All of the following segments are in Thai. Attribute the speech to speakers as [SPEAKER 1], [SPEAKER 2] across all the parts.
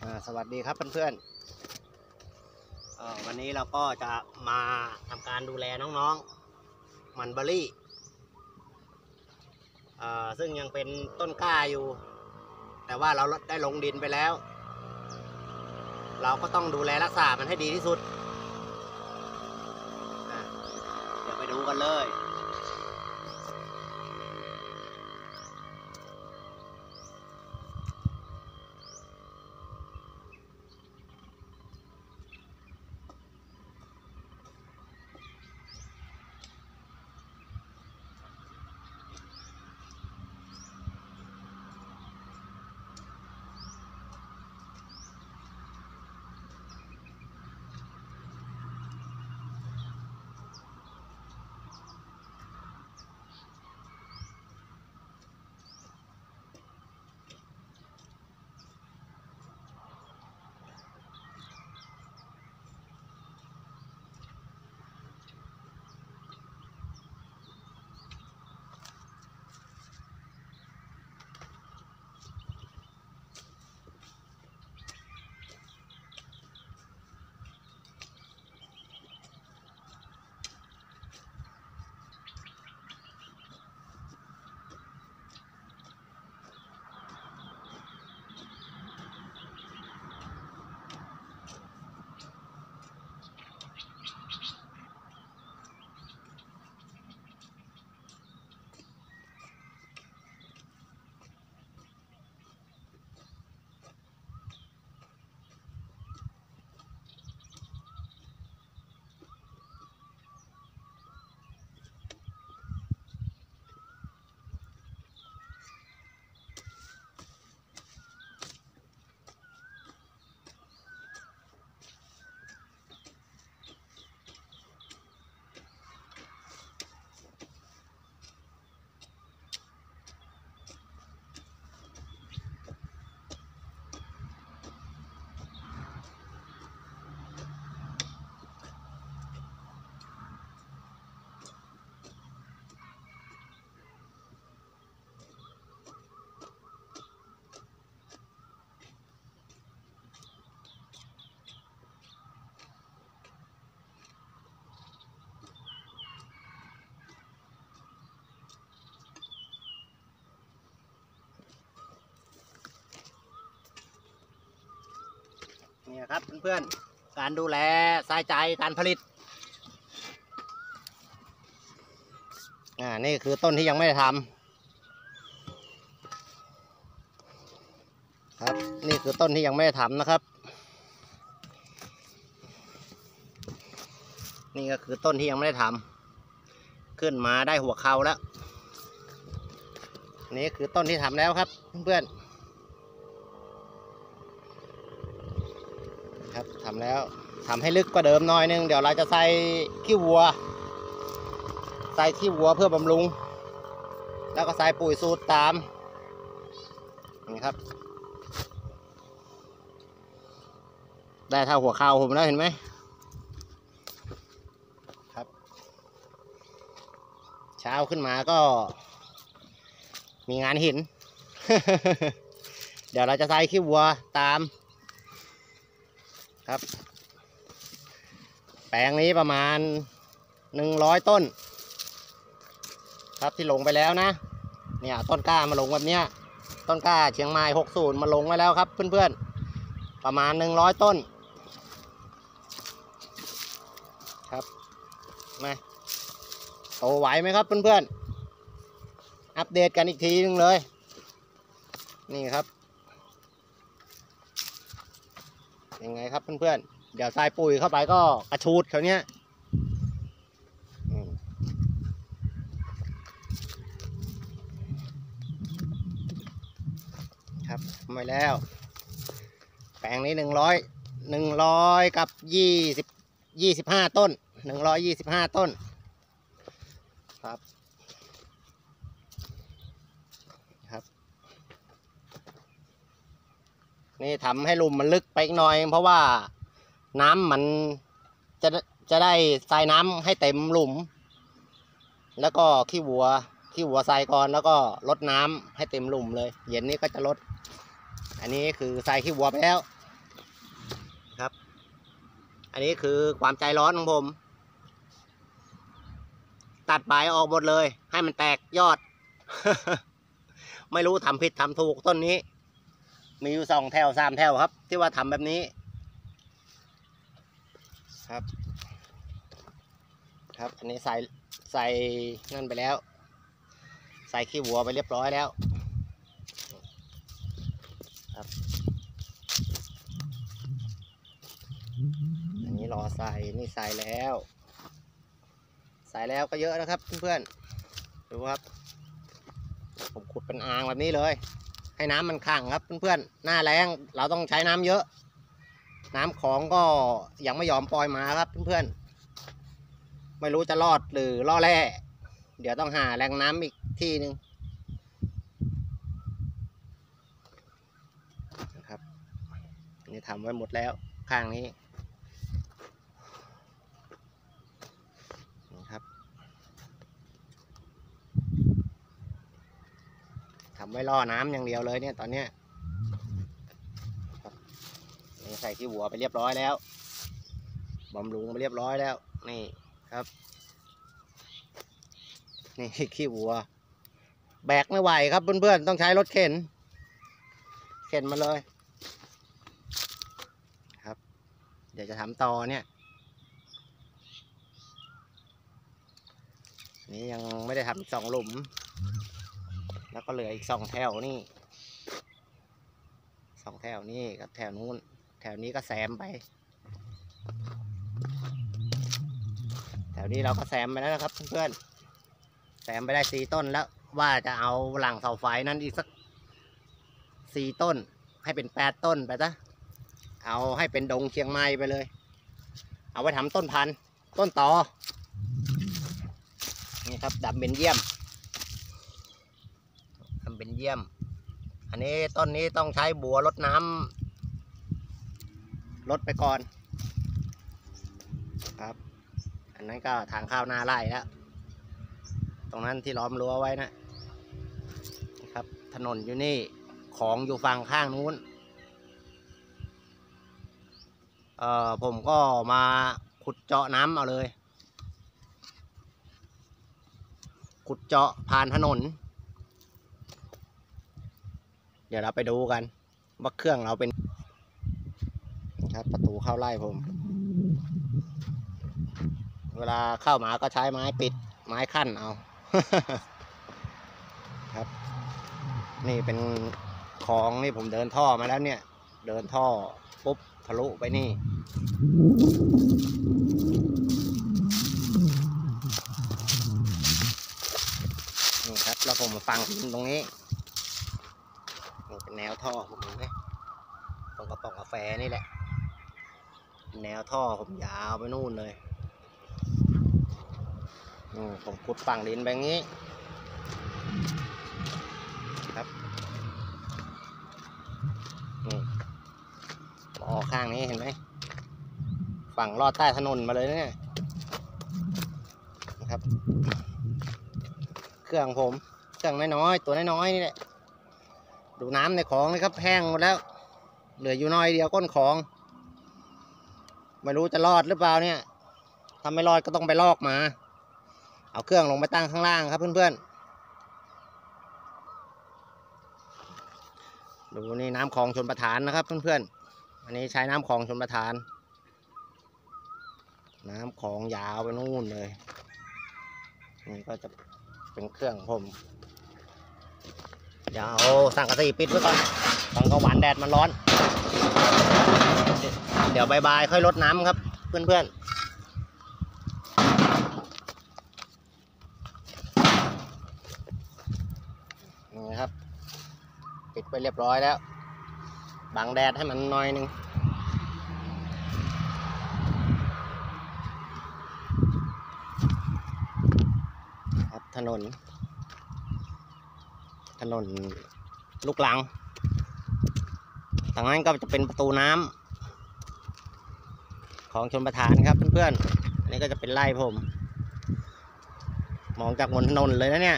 [SPEAKER 1] สวัสดีครับเพื่อนๆวันนี้เราก็จะมาทำการดูแลน้องๆมันเบอร์รี่ซึ่งยังเป็นต้นกล้าอยู่แต่ว่าเราได้ลงดินไปแล้วเราก็ต้องดูแลรักษามันให้ดีที่สุดเดี๋ยวไปดูกันเลยนี่ครับเพื่อนๆการดูแลใส่ใจการผลิตนี่คือต้นที่ยังไม่ได้ทำครับนี่คือต้นที่ยังไม่ได้ทำนะครับนี่ก็คือต้นที่ยังไม่ได้ทำขึ้นมาได้หัวเข่าแล้วนี่คือต้นที่ทำแล้วครับเพื่อนครับทำแล้วทำให้ลึกกว่าเดิมหน่อยนึงเดี๋ยวเราจะใส่ขี้วัวเพื่อบำรุงแล้วก็ใส่ปุ๋ยสูตรตามนี่ครับได้เท่าหัวเข่าผมแล้วเห็นไหมครับเช้าขึ้นมาก็มีงานหิน เดี๋ยวเราจะใส่ขี้วัวตามครับแปลงนี้ประมาณ100ต้นครับที่ลงไปแล้วนะเนี่ยต้นกล้ามาลงแบบเนี้ยต้นกล้าเชียงใหม่60มาลงไว้แล้วครับเพื่อนๆประมาณ100ต้นครับมาโตไหวไหมครับเพื่อนๆอัปเดตกันอีกทีนึงเลยนี่ครับยังไงครับเพื่อนๆเดี๋ยวใส่ปุ๋ยเข้าไปก็กระชูดเขาเนี้ยครับทำไว้แล้วแปลงนี้100กับ25ต้น125ต้นครับครับนี่ทำให้หลุมมันลึกไปอีกหน่อยเพราะว่าน้ำมันจะได้ใส่น้ำให้เต็มหลุมแล้วก็ขี้วัวใส่ก่อนแล้วก็ลดน้ำให้เต็มหลุมเลยเย็นนี้ก็จะลดอันนี้คือใส่ขี้วัวไปแล้วอันนี้คือความใจร้อนของผม ตัดใบออกหมดเลย ให้มันแตกยอด ไม่รู้ทำผิดทำถูกต้นนี้ มีอยู่2 แถว 3 แถวครับ ที่ว่าทำแบบนี้ครับครับอันนี้ใส่นั่นไปแล้ว ใส่ขี้วัวไปเรียบร้อยแล้วครับอันนี้รอใส่นี่ใส่แล้วก็เยอะนะครับเพื่อนๆดูครับผมขุดเป็นอ่างแบบนี้เลยให้น้ำมันขังครับเพื่อนๆหน้าแล้งเราต้องใช้น้ำเยอะน้ำของก็ยังไม่ยอมปล่อยมาครับเพื่อนๆไม่รู้จะรอดหรือล่อแร่เดี๋ยวต้องหาแหล่งน้ำอีกที่หนึ่งนะครับนี่ทำไว้หมดแล้วข้างนี้นะครับทำไว้ล่อน้ำอย่างเดียวเลยเนี่ยตอนเนี้ยนี่ใส่ขี้วัวไปเรียบร้อยแล้วบำรุงไปเรียบร้อยแล้วนี่ครับนี่ขี้วัวแบกไม่ไหวครับเพื่อนๆต้องใช้รถเข็นมาเลยครับเดี๋ยวจะทำต่อเนี่ยนี่ยังไม่ได้ทำ2 หลุมแล้วก็เหลืออีก2 แถวนี่2 แถวนี่กับแถวนู้นแถวนี้ก็แซมไปแถวนี้เราก็แซมไปแล้วนะครับเพื่อนๆแซมไปได้4 ต้นแล้วว่าจะเอาหลังเสาไฟนั้นอีกสัก4 ต้นให้เป็น8 ต้นไปซะเอาให้เป็นดงเชียงใหม่ไปเลยเอาไว้ทำต้นพันธุ์ต้นตอนี่ครับดำเบญเยี่ยมอันนี้ต้นนี้ต้องใช้บัวรดน้ำลดไปก่อนครับอันนั้นก็ทางเข้าหน้าไร่แล้วตรงนั้นที่ล้อมรั้วไว้นะครับถนนอยู่นี่ของอยู่ฝั่งข้างนู้นผมก็มาขุดเจาะน้ำเอาเลยขุดเจาะผ่านถนนเดี๋ยวเราไปดูกันว่าเครื่องเราเป็นครับประตูเข้าไร่ผมเวลาเข้ามาก็ใช้ไม้ปิดไม้ขั้นเอา ครับนี่เป็นของนี่ผมเดินท่อมาแล้วเนี่ยเดินท่อปุ๊บทะลุไปนี่ครับแล้วผมมาฟังตรงนี้นี่เป็นแนวท่อผมเห็นไหมตรงกระป๋องกาแฟนี่แหละแนวท่อผมยาวไปนู่นเลยผมขุดฝั่งดินแบบนี้ครับนี่ออกข้างนี้เห็นไหมฝั่งลอดใต้ถนนมาเลยเนี่ยนะครับเครื่องผมเครื่องน้อยๆตัวน้อยๆนี่แหละดูน้ำในคลองนะครับแห้งหมดแล้วเหลืออยู่น้อยเดียวก้นคลองไม่รู้จะรอดหรือเปล่าเนี่ยถ้าไม่รอดก็ต้องไปลอกมาเอาเครื่องลงไปตั้งข้างล่างครับเพื่อนๆดูนี่น้ำคลองชลประทานนะครับเพื่อนๆอันนี้ใช้น้ำคลองชลประทานน้ำคลองยาวไปนู่นเลยนี่ก็จะเป็นเครื่องผมเดี๋ยวเอาสังกะสีปิดไว้ก่อนตอนกลางวันแดดมันร้อนเดี๋ยวบ่ายๆค่อยรดน้ำครับเพื่อนๆนี่ครับปิดไปเรียบร้อยแล้วบังแดดให้มันหน่อยนึงครับถนนลูกลังทางนั้นก็จะเป็นประตูน้ำของชลประทานครับเพื่อนๆอันนี้ก็จะเป็นไร่ผมมองจากบนถนนเลยนะเนี่ย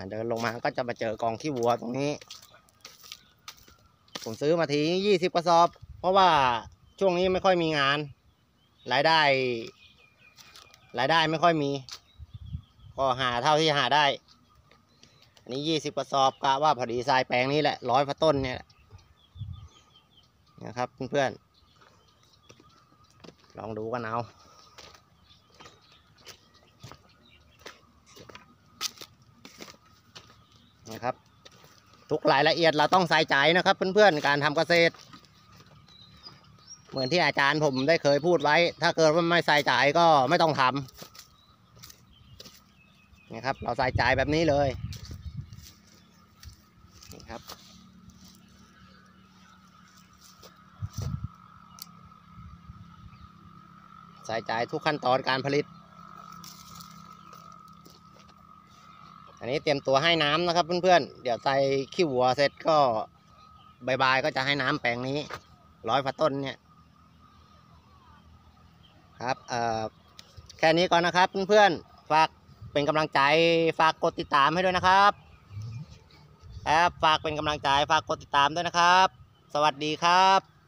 [SPEAKER 1] เดินลงมาก็จะมาเจอกองขี้วัวตรงนี้ผมซื้อมาที20 กระสอบเพราะว่าช่วงนี้ไม่ค่อยมีงานรายได้ไม่ค่อยมีก็หาเท่าที่หาได้อันนี้20 กระสอบกะว่าพอดีทรายแปลงนี้แหละ100 กว่าต้นเนี่ยนะครับเพื่อนๆลองดูกันเอานะครับทุกรายละเอียดเราต้องใส่ใจนะครับเพื่อนๆการทำเกษตรเหมือนที่อาจารย์ผมได้เคยพูดไว้ถ้าเกิดว่าไม่ใส่ใจก็ไม่ต้องทำนะครับเราใส่ใจแบบนี้เลยนี่ครับใส่ใจทุกขั้นตอนการผลิตอันนี้เตรียมตัวให้น้ำนะครับเพื่อนๆเดี๋ยวใส่ขี้วัวเสร็จก็บ่ายๆก็จะให้น้ำแปลงนี้100 กว่าต้นเนี่ยครับแค่นี้ก่อนนะครับเพื่อนๆฝากเป็นกำลังใจฝากกดติดตามให้ด้วยนะครับฝากเป็นกำลังใจฝากกดติดตามด้วยนะครับสวัสดีครับ